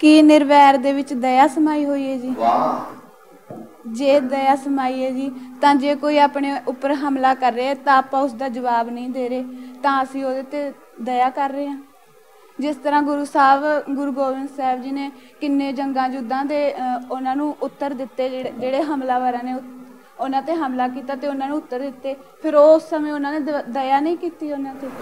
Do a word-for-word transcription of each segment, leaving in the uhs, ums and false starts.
ਕੀ ਨਿਰਵੈਰ ਦੇ ਵਿੱਚ ਦਇਆ ਸਮਾਈ ਹੋਈ ਹੈ ਜੀ? ਜੇ ਦਇਆ ਸਮਾਈ ਹੈ ਜੀ ਤਾਂ ਜੇ ਕੋਈ ਆਪਣੇ ਉੱਪਰ ਹਮਲਾ ਕਰ ਰਿਹਾ ਤਾਂ ਆਪਾਂ ਉਸਦਾ ਜਵਾਬ ਨਹੀਂ ਦੇ ਰਹੇ ਤਾਂ ਅਸੀਂ ਉਹਦੇ 'ਤੇ ਦਇਆ ਕਰ ਰਹੇ ਹਾਂ। ਜਿਸ ਤਰ੍ਹਾਂ ਗੁਰੂ ਸਾਹਿਬ ਗੁਰੂ ਗੋਬਿੰਦ ਸਾਹਿਬ ਜੀ ਨੇ ਕਿੰਨੇ ਜੰਗਾਂ ਯੁੱਧਾਂ ਦੇ ਉਹਨਾਂ ਨੂੰ ਉੱਤਰ ਦਿੱਤੇ, ਜਿਹੜੇ ਜਿਹੜੇ ਹਮਲਾਵਰਾਂ ਨੇ ਉਹਨਾਂ 'ਤੇ ਹਮਲਾ ਕੀਤਾ ਅਤੇ ਉਹਨਾਂ ਨੂੰ ਉੱਤਰ ਦਿੱਤੇ, ਫਿਰ ਉਸ ਸਮੇਂ ਉਹਨਾਂ ਨੇ ਦ ਦਇਆ ਨਹੀਂ ਕੀਤੀ ਉਹਨਾਂ 'ਤੇ।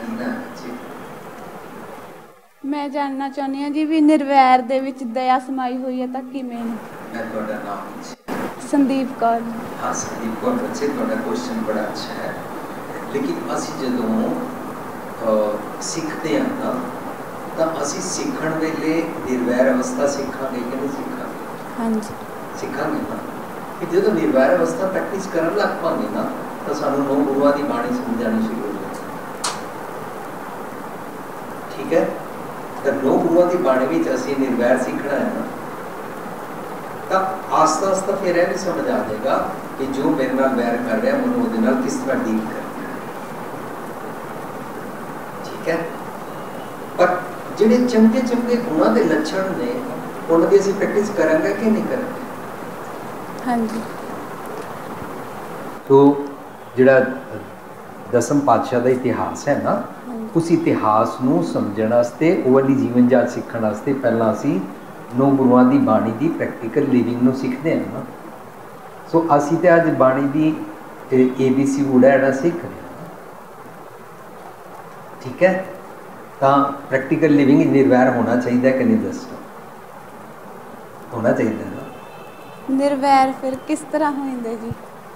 ਮੈਂ ਜਾਣਨਾ ਚਾਹੁੰਦੀ ਹਾਂ ਜੀ ਵੀ ਨਿਰਵੈਰ ਦੇ ਵਿੱਚ ਦਇਆ ਸਮਾਈ ਹੋਈ ਹੈ ਤਾਂ ਕਿਵੇਂ? ਮੈਂ ਤੁਹਾਡਾ ਨਾਮ ਸੰਦੀਪ ਕੌਰ। ਹਾਂ ਸੰਦੀਪ ਕੌਰ, ਬੱਚੇ ਤੁਹਾਡਾ ਕੁਐਸਚਨ ਬੜਾ ਅੱਛਾ ਹੈ, ਲੇਕਿਨ ਅਸੀਂ ਜਦੋਂ ਸਿੱਖਦੇ ਹਾਂ ਨਾ ਤਾਂ ਅਸੀਂ ਸਿੱਖਣ ਵੇਲੇ ਨਿਰਵੈਰ ਅਵਸਥਾ ਸਿੱਖਾਂਗੇ ਕਿ ਨਹੀਂ ਸਿੱਖਾਂਗੇ? ਹਾਂਜੀ ਸਿੱਖਾਂਗੇ ਨਾ। ਕਿ ਜਦੋਂ ਨਿਰਵੈਰ ਅਵਸਥਾ ਪ੍ਰੈਕਟਿਸ ਕਰਨ ਲੱਗ ਪਾਂਗੇ ਨਾ ਤਾਂ ਸਾਨੂੰ ਨੌ ਗੁਰੂਆਂ ਦੀ ਬਾਣੀ ਸਮਝ ਆਉਣੀ ਸ਼ੁਰੂ ਹੋ ਜਾਏਗੀ। ਠੀਕ ਹੈ, ਤਾਂ ਨੌ ਗੁਰੂਆਂ ਦੀ ਬਾਣੀ ਵਿੱਚ ਅਸੀਂ ਨਿਰਵੈਰ ਸਿੱਖਣਾ ਹੈ ਨਾ ਤਾਂ ਆਸਤਾ ਆਸਤਾ ਫਿਰ ਇਹ ਵੀ ਸਮਝ ਆ ਜਾਏਗਾ ਕਿ ਜੋ ਮੇਰੇ ਨਾਲ ਵੈਰ ਕਰ ਰਿਹਾ ਮੈਨੂੰ ਉਹਦੇ ਨਾਲ ਕਿਸ ਤਰ੍ਹਾਂ ਡੀਲ ਕਰਨਾ ਹੈ। ਠੀਕ ਹੈ, ਪਰ ਜਿਹੜੇ ਚੰਗੇ ਚੰਗੇ ਗੁਣਾਂ ਦੇ ਲੱਛਣ ਨੇ ਉਹਨਾਂ ਦੀ ਅਸੀਂ ਪ੍ਰੈਕਟਿਸ ਕਰਾਂਗੇ ਕਿ ਨਹੀਂ ਕਰਾਂਗੇ? ਹਾਂਜੀ। ਤੋ ਜਿਹੜਾ ਦਸਮ ਪਾਤਸ਼ਾਹ ਦਾ ਇਤਿਹਾਸ ਹੈ ਨਾ, ਉਸ ਇਤਿਹਾਸ ਨੂੰ ਸਮਝਣ ਵਾਸਤੇ, ਉਹ ਵਾਲੀ ਜੀਵਨ ਜਾਚ ਸਿੱਖਣ ਵਾਸਤੇ ਪਹਿਲਾਂ ਅਸੀਂ ਨੌ ਗੁਰੂਆਂ ਦੀ ਬਾਣੀ ਦੀ ਪ੍ਰੈਕਟੀਕਲ ਲਿਵਿੰਗ ਨੂੰ ਸਿੱਖਦੇ ਹਾਂ ਨਾ। ਸੋ ਅਸੀਂ ਤਾਂ ਅੱਜ ਬਾਣੀ ਦੀ ਏ ਬੀ ਸੀ ਉੜਾ ਸਿੱਖ ਰਹੇ ਹਾਂ। ਠੀਕ ਹੈ, ਤਾਂ ਪ੍ਰੈਕਟੀਕਲ ਲਿਵਿੰਗ ਨਿਰਵੈਰ ਹੋਣਾ ਚਾਹੀਦਾ ਕਿ ਨਹੀਂ? ਦੱਸੋ, ਹੋਣਾ ਚਾਹੀਦਾ ਨਾ। ਨਿਰਵੈਰ ਫਿਰ ਕਿਸ ਤਰ੍ਹਾਂ ਹੋ ਜਾਂਦਾ ਜੀ?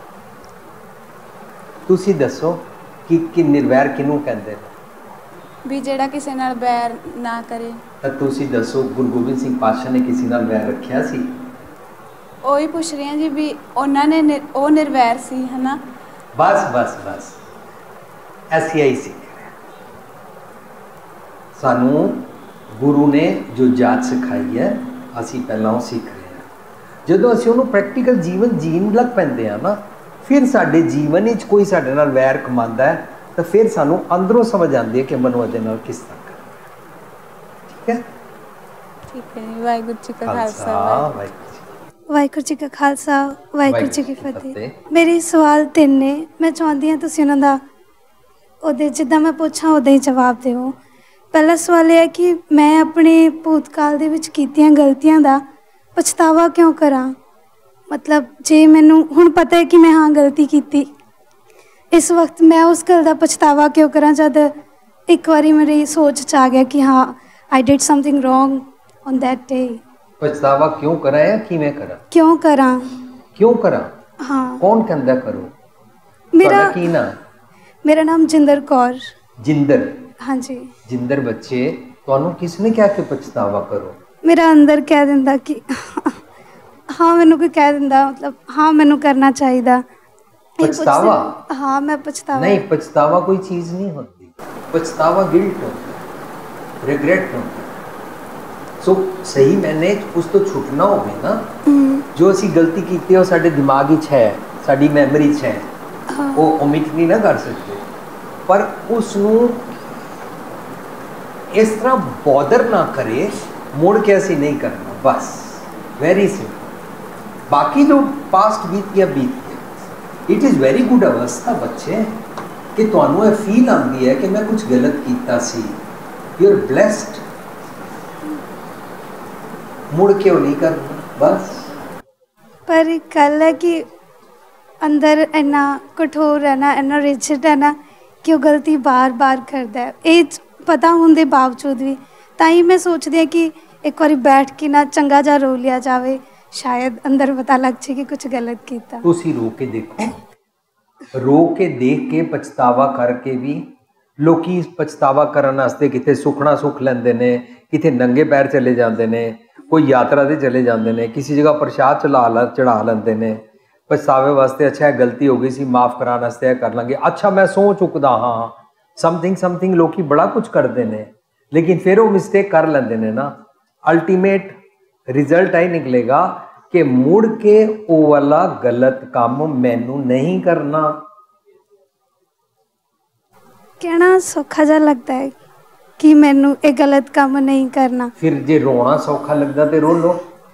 ਤੁਸੀਂ ਦੱਸੋ ਕਿ ਕਿ ਨਿਰਵੈਰ ਕਿਹਨੂੰ ਕਹਿੰਦੇ ਨੇ? ਵੀ ਜਿਹੜਾ ਕਿਸੇ ਨਾਲ ਵੈਰ ਨਾ ਕਰੇ। ਤਾਂ ਤੁਸੀਂ ਦੱਸੋ, ਗੁਰੂ ਗੋਬਿੰਦ ਸਿੰਘ ਪਾਤਸ਼ਾਹ ਨੇ ਕਿਸੇ ਨਾਲ ਵੈਰ ਰੱਖਿਆ ਸੀ? ਉਹੀ ਪੁੱਛ ਰਹੀ ਹਾਂ ਜੀ ਵੀ ਉਹਨਾਂ ਨੇ ਨਿ ਉਹ ਨਿਰਵੈਰ ਸੀ, ਹੈ ਨਾ? ਬਸ ਬਸ ਬਸ ਐਸੀ ਆਈ ਸਿੱਖ ਸਾਨੂੰ ਗੁਰੂ ਨੇ ਜੋ ਜਾਚ ਸਿਖਾਈ ਹੈ ਅਸੀਂ ਪਹਿਲਾਂ ਉਹ ਸਿੱਖ ਰਹੇ ਹਾਂ। ਜਦੋਂ ਅਸੀਂ ਉਹਨੂੰ ਪ੍ਰੈਕਟੀਕਲ ਜੀਵਨ ਜੀਣ ਲੱਗ ਪੈਂਦੇ ਹਾਂ ਨਾ, ਫਿਰ ਸਾਡੇ ਜੀਵਨ ਵਿੱਚ ਕੋਈ ਸਾਡੇ ਨਾਲ ਵੈਰ ਕਮਾਉਂਦਾ ਹੈ ਤਾਂ ਫਿਰ ਸਾਨੂੰ ਅੰਦਰੋਂ ਸਮਝ ਆਉਂਦੀ ਹੈ ਕਿ ਮੈਨੂੰ ਉਹਦੇ ਨਾਲ ਕਿਸ ਤਰ੍ਹਾਂ ਕਰਨਾ। ਠੀਕ ਹੈ, ਠੀਕ ਹੈ ਜੀ। ਵਾਹਿਗੁਰੂ ਜੀ ਕਾ ਖਾਲਸਾ, ਵਾਹਿਗੁਰੂ ਜੀ ਕਾ ਖਾਲਸਾ, ਵਾਹਿਗੁਰੂ ਜੀ ਕੀ ਫਤਿਹ। ਮੇਰੇ ਸਵਾਲ ਤਿੰਨ ਨੇ, ਮੈਂ ਚਾਹੁੰਦੀ ਹਾਂ ਤੁਸੀਂ ਉਹਨਾਂ ਦਾ ਉਹਦੇ ਜਿੱਦਾਂ ਮੈਂ ਪੁੱਛਾਂ ਉੱਦਾਂ ਹੀ ਜਵਾਬ ਦਿਓ। ਪਹਿਲਾ ਸਵਾਲ ਇਹ ਹੈ ਕਿ ਮੈਂ ਆਪਣੇ ਭੂਤਕਾਲ ਦੇ ਵਿੱਚ ਕੀਤੀਆਂ ਗਲਤੀਆਂ ਦਾ ਪਛਤਾਵਾ ਕਿਉਂ ਕਰਾਂ? ਮਤਲਬ ਜੇ ਮੈਨੂੰ ਹੁਣ ਪਤਾ ਹੈ ਕਿ ਮੈਂ ਹਾਂ ਗਲਤੀ ਕੀਤੀ, ਇਸ ਵਕਤ ਮੈਂ ਉਸ ਗੱਲ ਦਾ ਪਛਤਾਵਾ ਕਿਉਂ ਕਰਾਂ ਜਦ ਇੱਕ ਵਾਰੀ ਮੇਰੀ ਸੋਚ 'ਚ ਆ ਗਿਆ ਕਿ ਹਾਂ I did something wrong on that day. ਪਛਤਾਵਾ ਕਿਉਂ ਕਰਾਂ ਜਾਂ ਕਿਵੇਂ ਕਰਾਂ? ਕਿਉਂ ਕਰਾਂ? ਕਿਉਂ ਕਰਾਂ? ਹਾਂ। ਕੌਣ ਕਹਿੰਦਾ ਕਰੋ? ਮੇਰਾ ਕੀ ਨਾਮ? ਮੇਰਾ ਨਾਮ ਜਿੰਦਰ ਕੌਰ। ਜਿੰਦਰ? ਹਾਂਜੀ। ਜਿੰਦਰ ਬੱਚੇ, ਤੁਹਾਨੂੰ ਕਿਸ ਨੇ ਕਿਹਾ ਕਿ ਪਛਤਾਵਾ ਕਰੋ? ਮੇਰਾ ਅੰਦਰ ਕਹਿ ਦਿੰਦਾ ਕਿ ਹਾਂ, ਮੈਨੂੰ ਕੋਈ ਕਹਿ ਦਿੰਦਾ, ਮਤਲਬ ਹਾਂ ਮੈਨੂੰ ਕਰਨਾ ਚਾਹੀਦਾ। ਪਛਤਾਵਾ? ਹਾਂ, ਮੈਂ ਪਛਤਾਵਾ ਨਹੀਂ, ਪਛਤਾਵਾ ਕੋਈ ਚੀਜ਼ ਨਹੀਂ ਹੁੰਦੀ। ਪਛਤਾਵਾ ਗਿਲਟ ਹੁੰਦਾ, ਰਿਗਰੈਟ ਹੁੰਦਾ। ਸੋ ਸਹੀ ਮੈਨੇ ਉਸ ਤੋਂ ਛੁੱਟਣਾ ਹੋਵੇ ਨਾ, ਜੋ ਅਸੀਂ ਗਲਤੀ ਕੀਤੀ ਉਹ ਸਾਡੇ ਦਿਮਾਗ ਵਿੱਚ ਹੈ, ਸਾਡੀ ਮੈਮਰੀ 'ਚ ਹੈ, ਉਹ ਓਮਿਟ ਨਹੀਂ ਨਾ ਕਰ ਸਕਦੇ, ਪਰ ਉਸ ਨੂੰ ਇਸ ਤਰ੍ਹਾਂ ਬੋਦਰ ਨਾ ਕਰੇ ਮੁੜ ਕੇ ਅਸੀਂ ਨਹੀਂ ਕਰਨਾ। ਬਸ ਵੈਰੀ ਸਿੰਪਲ। ਬਾਕੀ ਜੋ ਪਾਸਟ ਬੀਤ ਗਿਆ ਬੀਤ ਗਿਆ। ਇਟ ਇਜ਼ ਵੈਰੀ ਗੁੱਡ ਅਵਸਥਾ ਬੱਚੇ ਕਿ ਤੁਹਾਨੂੰ ਇਹ ਫੀਲ ਆਉਂਦੀ ਹੈ ਕਿ ਮੈਂ ਕੁਝ ਗਲਤ ਕੀਤਾ ਸੀ। You are blessed. ਮੁੜ ਕੇ ਉਹ ਨਹੀਂ ਕਰਨਾ ਬਸ। ਪਰ ਇੱਕ ਗੱਲ ਹੈ ਕਿ ਅੰਦਰ ਇੰਨਾ ਕਠੋਰ ਰਹਿਣਾ, ਇੰਨਾ ਰਿਜਿਡ ਰਹਿਣਾ ਕਿ ਉਹ ਗਲਤੀ ਬਾਰ ਬਾਰ ਕਰਦਾ। ਇਹ ਪਤਾ ਹੋਣ ਦੇ ਬਾਵਜੂਦ ਵੀ ਤਾਂ ਹੀ ਮੈਂ ਸੋਚਦੀ ਹਾਂ ਕਿ ਇੱਕ ਵਾਰੀ ਬੈਠ ਕੇ ਨਾ ਚੰਗਾ ਜਿਹਾ ਰੋ ਲਿਆ ਜਾਵੇ, ਸ਼ਾਇਦ ਅੰਦਰ ਪਤਾ ਲੱਗ ਜਾਏ ਕਿ ਕੁਝ ਗਲਤ ਕੀਤਾ। ਤੁਸੀਂ ਰੋ ਕੇ ਦੇਖੋ, ਰੋ ਕੇ ਦੇਖ ਕੇ ਪਛਤਾਵਾ ਕਰਕੇ ਵੀ ਲੋਕੀ ਪਛਤਾਵਾ ਕਰਨ ਵਾਸਤੇ ਕਿਤੇ ਸੁਖਣਾ ਸੁੱਖ ਲੈਂਦੇ ਨੇ, ਕਿਤੇ ਨੰਗੇ ਪੈਰ ਚਲੇ ਜਾਂਦੇ ਨੇ, ਕੋਈ ਯਾਤਰਾ 'ਤੇ ਚਲੇ ਜਾਂਦੇ ਨੇ, ਕਿਸੇ ਜਗ੍ਹਾ ਪ੍ਰਸ਼ਾਦ ਚਲਾ ਲਾ ਚੜ੍ਹਾ ਲੈਂਦੇ ਨੇ ਪਛਤਾਵੇ ਵਾਸਤੇ। ਅੱਛਾ, ਇਹ ਗਲਤੀ ਹੋ ਗਈ ਸੀ, ਮਾफ़ ਕਰਾਉਣ ਵਾਸਤੇ ਇਹ ਕਰ ਲਾਂਗੇ। ਅੱਛਾ, ਮੈਂ ਸਹੁੰ ਚੁੱਕਦਾ ਹਾਂ, ਸਮਥਿੰਗ ਸਮਥਿੰਗ ਲੋਕੀ ਬੜਾ ਕੁਝ ਕਰਦੇ ਨੇ, ਲੇਕਿਨ ਫਿਰ ਉਹ ਮਿਸਟੇਕ ਕਰ ਲੈਂਦੇ ਨੇ ਨਾ। ਅਲਟੀਮੇਟ ਰਿਜ਼ਲਟ ਇਹ ਨਿਕਲੇਗਾ ਕਿ ਮੁੜ ਕੇ ਉਹ ਵਾਲਾ ਗਲਤ ਕੰਮ ਮੈਨੂੰ ਨਹੀਂ ਕਰਨਾ। ਕਹਿਣਾ ਸੌਖਾ ਜਿਹਾ ਲੱਗਦਾ ਹੈ कि मैनू ये गलत काम नहीं करना। फिर जे रोना सौखा लगता तो रो लो।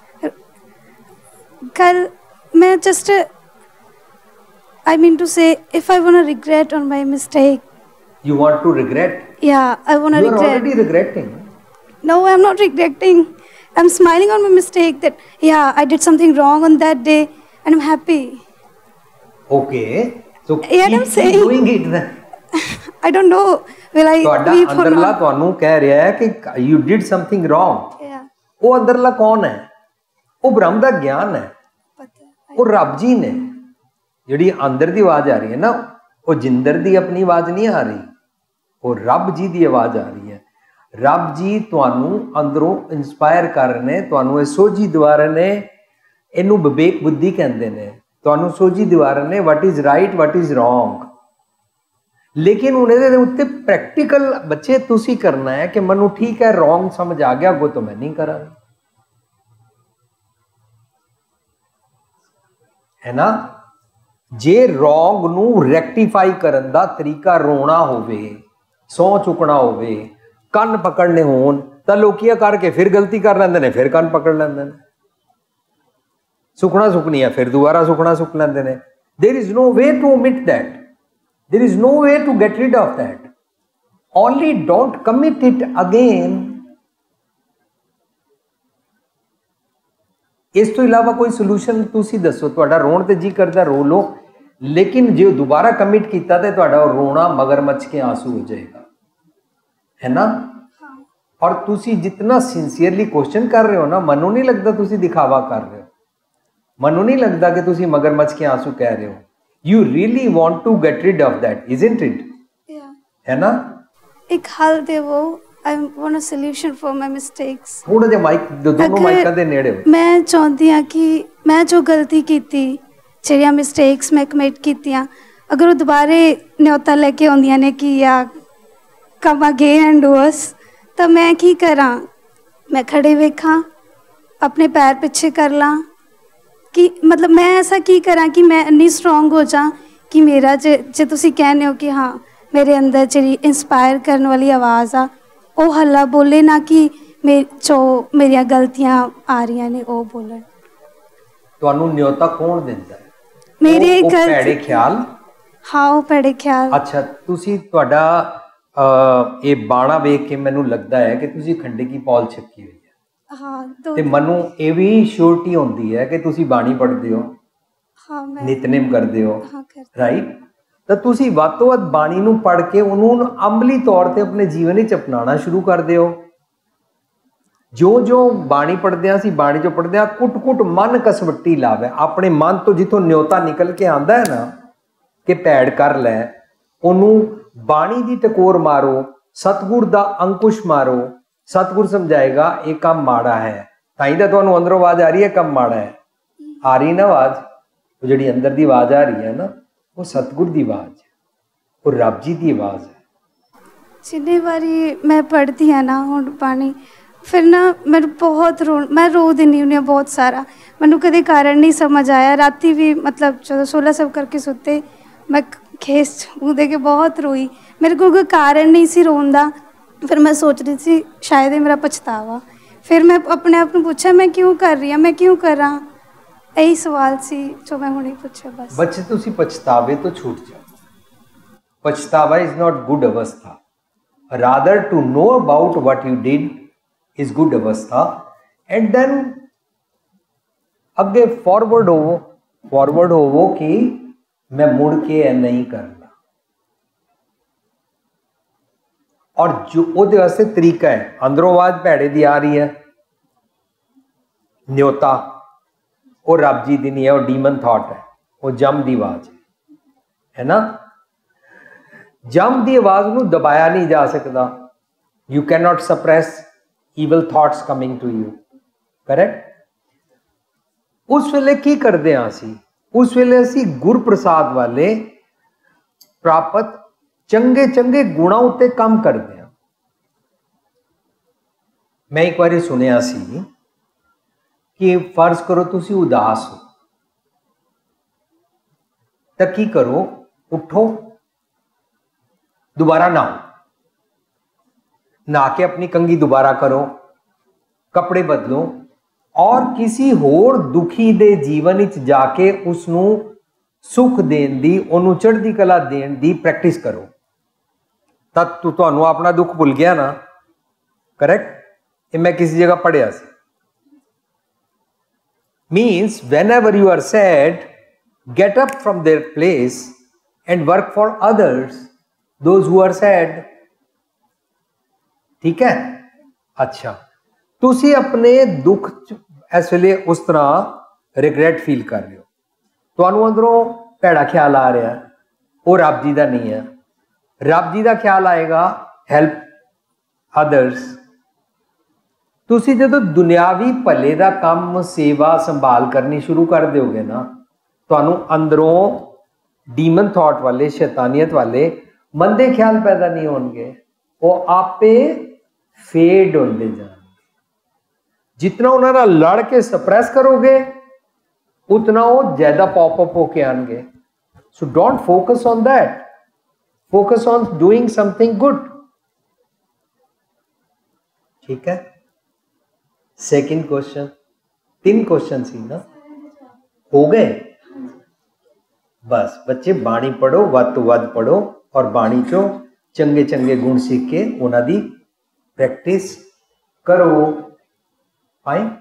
कल मैं just I mean to say, if I want to regret on my mistake. You want to regret? Yeah, I want to regret. You are already regretting. No, I'm not regretting. I'm smiling on my mistake that, yeah, I did something wrong on that day and I'm happy. Okay. So yeah, keep, I'm saying, keep doing it then. I don't know. Will I ਤੁਹਾਡਾ weep or ਅੰਦਰਲਾ not? ਤੁਹਾਨੂੰ ਕਹਿ ਰਿਹਾ ਹੈ ਕਿ you did something wrong. Yeah. ਉਹ ਅੰਦਰਲਾ ਕੌਣ ਹੈ? ਉਹ ਬ੍ਰਹਮ ਦਾ ਗਿਆਨ ਹੈ। ਉਹ ਰੱਬ ਜੀ ਨੇ। ਜਿਹੜੀ ਅੰਦਰ ਦੀ ਆਵਾਜ਼ ਆ ਰਹੀ ਹੈ ਨਾ, ਉਹ ਜਿੰਦਰ ਦੀ ਆਪਣੀ ਆਵਾਜ਼ ਨਹੀਂ ਆ ਰਹੀ, ਉਹ ਰੱਬ ਜੀ ਦੀ ਆਵਾਜ਼ ਆ ਰਹੀ ਹੈ। ਰੱਬ ਜੀ ਤੁਹਾਨੂੰ ਅੰਦਰੋਂ ਇੰਸਪਾਇਰ ਕਰ ਰਹੇ ਨੇ, ਤੁਹਾਨੂੰ ਇਹ ਸੋਝੀ ਦਿਵਾ ਰਹੇ ਨੇ। ਇਹਨੂੰ ਵਿਵੇਕ ਬੁੱਧੀ ਕਹਿੰਦੇ ਨੇ। ਤੁਹਾਨੂੰ ਸੋਝੀ ਦਿਵਾ ਰਹੇ ਨੇ what is right, what is wrong. ਲੇਕਿਨ ਹੁਣ ਇਹਦੇ ਉੱਤੇ ਪ੍ਰੈਕਟੀਕਲ ਬੱਚੇ ਤੁਸੀਂ ਕਰਨਾ ਹੈ ਕਿ ਮੈਨੂੰ ਠੀਕ ਹੈ ਰੋਂਗ ਸਮਝ ਆ ਗਿਆ, ਅੱਗੋਂ ਤੋਂ ਮੈਂ ਨਹੀਂ ਕਰਾਂਗਾ, ਹੈ ਨਾ। ਜੇ ਰੋਂਗ ਨੂੰ ਰੈਕਟੀਫਾਈ ਕਰਨ ਦਾ ਤਰੀਕਾ ਰੋਣਾ ਹੋਵੇ, ਸਹੁੰ ਚੁੱਕਣਾ ਹੋਵੇ, ਕੰਨ ਪਕੜਨੇ ਹੋਣ, ਤਾਂ ਲੋਕੀ ਇਹ ਕਰਕੇ ਫਿਰ ਗਲਤੀ ਕਰ ਲੈਂਦੇ ਨੇ, ਫਿਰ ਕੰਨ ਪਕੜ ਲੈਂਦੇ ਨੇ। ਸੁੱਕਣਾ ਸੁੱਕਣੀ ਹੈ ਫਿਰ ਦੁਬਾਰਾ ਸੁੱਕਣਾ ਸੁੱਕ ਲੈਂਦੇ ਨੇ। There is no way to omit that. There is no way to get rid of that. Only don't commit it again. ਇਸ ਤੋਂ ਇਲਾਵਾ ਕੋਈ ਸੋਲੂਸ਼ਨ ਤੁਸੀਂ ਦੱਸੋ। ਤੁਹਾਡਾ ਰੋਣ ਤੇ ਜੀ ਕਰਦਾ ਰੋ ਲੋ, ਲੇਕਿਨ ਜੇ ਦੁਬਾਰਾ ਕਮਿਟ ਕੀਤਾ ਤੇ ਤੁਹਾਡਾ ਰੋਣਾ ਮਗਰਮੱਛ ਕੇ ਆंसू ਹੋ ਜਾਏਗਾ, ਹੈ ਨਾ। ਔਰ ਤੁਸੀਂ ਜਿੰਨਾ ਸਿੰਸੀਅਰਲੀ ਕੁਐਸਚਨ ਕਰ ਰਹੇ ਹੋ ਨਾ, ਮੈਨੂੰ ਨਹੀਂ ਲੱਗਦਾ ਤੁਸੀਂ ਦਿਖਾਵਾ ਕਰ ਰਹੇ ਹੋ, ਮੈਨੂੰ ਨਹੀਂ ਲੱਗਦਾ ਕਿ ਤੁਸੀਂ ਮਗਰਮੱਛ ਕੇ ਆंसू ਕਹਿ ਰਹੇ ਹੋ। You really want to get rid of that, isn't it? Yeah. है ना? एक हल दे वो, I want a solution for my mistakes. थोड़ा जिहा माइक दोनों माइकां दे नेड़े हो। मैं चाहती हाँ कि मैं जो गलती की थी, ਜਿਹੜੀਆਂ ਮਿਸਟੇਕਸ ਮੈਂ ਕਮਿਟ ਕੀਤੀਆਂ, ਅਗਰ ਉਹ ਦੁਬਾਰੇ ਨਿਉਤਾ ਲੈ ਕੇ ਆਉਂਦੀਆਂ ਨੇ ਕਿ ਆ come again and do us, ਤਾਂ ਮੈਂ ਕੀ ਕਰਾਂ? ਮੈਂ ਖੜੇ ਵੇਖਾਂ, ਆਪਣੇ ਪੈਰ ਪਿੱਛੇ ਕਰ ਲਾਂ कि मतलब मैं ऐसा की करा कि मैं इन्नी स्ट्रोंग हो जा कि मेरा जे जे तुसी कहने हो कि हाँ मेरे अंदर जी इंस्पायर करने वाली आवाज़ आ वो हल्ला बोले ना कि मेरे जो मेरिया गलतियाँ आ रही ने वो बोलन। ਤੁਹਾਨੂੰ ਨਿਯੋਤਾ ਕੌਣ ਦਿੰਦਾ ਹੈ? ਮੇਰੇ ਉਹ ਭੈੜੇ ਖਿਆਲ। ਹਾਂ ਉਹ ਭੈੜੇ ਖਿਆਲ। ਅੱਛਾ, ਤੁਸੀਂ ਤੁਹਾਡਾ ਇਹ ਬਾਣਾ ਵੇਖ ਕੇ ਮੈਨੂੰ ਲੱਗਦਾ ਹੈ ਕਿ ਤੁਸੀਂ ਖੰਡੇ ਕੀ ਪੌਲ ਛੱਕੀ ਹੋਈ। हाँ ਤੇ ਮੈਨੂੰ ਇਹ ਵੀ ਸ਼ੋਰਟੀ ਹੁੰਦੀ ਹੈ ਕਿ ਤੁਸੀਂ ਬਾਣੀ ਪੜ੍ਹਦੇ ਹੋ, हाँ मैं ਨਿਤਨੇਮ ਕਰਦੇ ਹੋ, हाँ करती ਰਾਈਟ। ਤਾਂ ਤੁਸੀਂ ਵੱਧ ਤੋਂ ਵੱਧ ਬਾਣੀ ਨੂੰ ਪੜ੍ਹ ਕੇ ਉਹਨੂੰ ਅਮਲੀ ਤੌਰ ਤੇ ਆਪਣੇ ਜੀਵਨ ਵਿੱਚ ਅਪਣਾਉਣਾ ਸ਼ੁਰੂ ਕਰਦੇ ਹੋ। ਜੋ ਜੋ ਬਾਣੀ ਪੜ੍ਹਦੇ ਹਾਂ ਅਸੀਂ, ਬਾਣੀ ਚੋਂ ਪੜ੍ਹਦੇ ਹਾਂ, ਕੁੱਟ ਕੁੱਟ ਮਨ ਕਸਵੱਟੀ ਲਾਵੇ। ਆਪਣੇ ਮਨ ਤੋਂ ਜਿੱਥੋਂ ਨਿਉਤਾ ਨਿਕਲ ਕੇ ਆਉਂਦਾ ਹੈ ਨਾ ਕਿ ਭੈੜ ਕਰ ਲੈ, ਉਹਨੂੰ ਬਾਣੀ ਦੀ ਟਕੋਰ ਮਾਰੋ, ਸਤਿਗੁਰ ਦਾ ਅੰਕੁਸ਼ ਮਾਰੋ। सतगुर समझाएगा ये काम माड़ा है, ताई तो तुहानू अंदरों आवाज आ रही है काम माड़ा है, आ रही ना आवाज, वो जिहड़ी अंदर दी आवाज आ रही है ना, वो सतगुर दी आवाज है, वो रब जी दी आवाज है। जिन्नी बारी मैं पढ़ती हाँ ना हुण बाणी, फिर ना मैं बहुत रो मैं रो दिनी हूँ बहुत सारा। मैनू कदे कारण नहीं समझ आया। राती भी मतलब जो सोलह सब करके सुते मैं खेस मूँह दे के बहुत रोई, मेरे को कोई कारण नहीं सी रोन दा। फिर मैं सोच रही थी शायद ये मेरा पछतावा। फिर मैं अपने आप को पूछा मैं क्यों कर रही हूँ, मैं क्यों करा। यही सवाल सी जो मैं हुणे पूछा। बस बच्चे तुसी पछतावे तो छूट जाओ। पछतावा इज नॉट गुड अवस्था, rather to know about what you did is good अवस्था। एंड देन अगे फॉरवर्ड होवो, फॉरवर्ड होवो कि मैं मुड़ के नहीं करना। और जो ਉਹਦੇ ਵਾਸਤੇ ਤਰੀਕਾ ਹੈ, ਅੰਦਰੋਂ ਆਵਾਜ਼ ਭੈੜੇ ਦੀ ਆ ਰਹੀ ਹੈ, ਨਿਉਤਾ ਉਹ ਰੱਬ ਜੀ ਦੀ ਨਹੀਂ ਹੈ, ਉਹ ਡੀਮਨ ਥਾਟ ਹੈ, ਉਹ ਜਮ ਦੀ ਆਵਾਜ਼ ਹੈ, ਹੈ ਨਾ। ਜਮ ਦੀ ਆਵਾਜ਼ ਨੂੰ ਦਬਾਇਆ ਨਹੀਂ ਜਾ ਸਕਦਾ। You can not suppress evil thoughts coming to you, correct. ਉਸ ਵੇਲੇ ਕੀ ਕਰਦੇ ਹਾਂ ਅਸੀਂ? ਉਸ ਵੇਲੇ ਅਸੀਂ ਗੁਰਪ੍ਰਸਾਦ ਵਾਲੇ ਪ੍ਰਾਪਤ ਚੰਗੇ ਚੰਗੇ ਗੁਣਾਂ ਉੱਤੇ ਕੰਮ ਕਰਦੇ ਹਾਂ। ਮੈਂ ਇੱਕ ਵਾਰੀ ਸੁਣਿਆ ਸੀ ਕਿ ਫਰਜ਼ ਕਰੋ ਤੁਸੀਂ ਉਦਾਸ ਹੋ, ਤਾਂ ਕੀ ਕਰੋ? ਉਠੋ, ਦੁਬਾਰਾ ਨਹਾਓ, नहा के अपनी कंघी दोबारा करो, कपड़े बदलो और किसी होर दुखी दे जीवन विच जाके उसनू सुख देन दी, ओनू चढ़दी कला देन दी प्रैक्टिस करो। तब तू तुहानू अपना दुख भुल गया ना, करेक्ट? ये मैं किसी जगह पढ़िया सी। Means whenever you are sad, get up from their place and work for others, those who are sad. ठीक है? अच्छा, तुसी अपने दुख इस वेले उस तरह रिग्रेट फील कर रहे हो, तुहानू अंदरों भैड़ा ख्याल आ रहा है, वो रब जी का नहीं है। रब जी का ख्याल आएगा हेल्प अदर्स। तुसी जो दुनियावी भले का काम सेवा संभाल करनी शुरू कर दोगे ना, तुहानू अंदरों डीमन थॉट वाले, शैतानियत वाले मंदे ख्याल पैदा नहीं होंगे, वो आपे फेड होते जाएंगे। जितना उन्होंने लड़ के सप्रेस करोगे उतना वो ज्यादा पॉपअप होके आएंगे। So don't focus on that, focus on doing something good. ठीक है? सेकंड क्वेश्चन, तीन क्वेश्चन सी ना, हो गए? बस बच्चे बाणी पढ़ो, वध तो वध पढ़ो और बाणी चो चंगे चंगे गुण सीख के उन्हां दी प्रैक्टिस करो। फाइन।